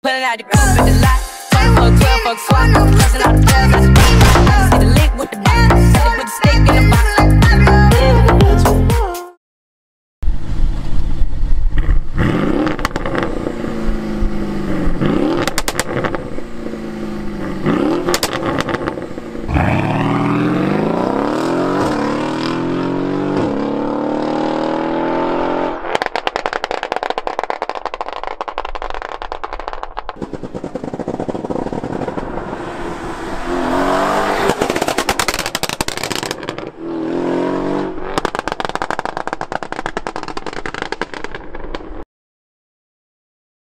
Pulling out the coupe in the lot. 12 fuck SWAT. Busting all the bells out the spot. See the link with the block. Sell it with the stick.